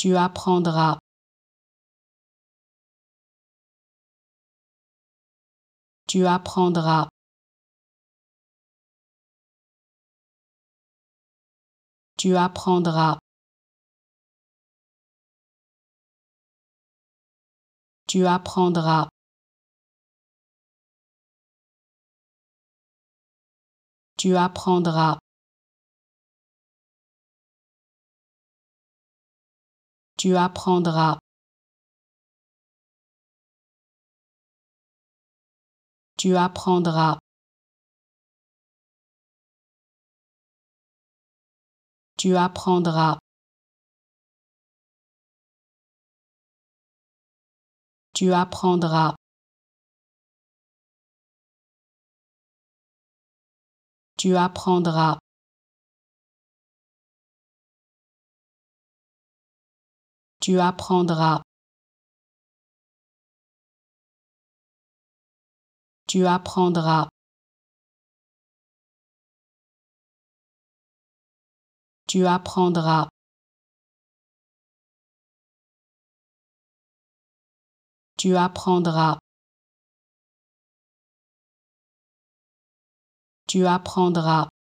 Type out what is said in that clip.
Tu apprendras. Tu apprendras. Tu apprendras. Tu apprendras. Tu apprendras. Tu apprendras. Tu apprendras. Tu apprendras. Tu apprendras. Tu apprendras. Tu apprendras. Tu apprendras. Tu apprendras. Tu apprendras. Tu apprendras.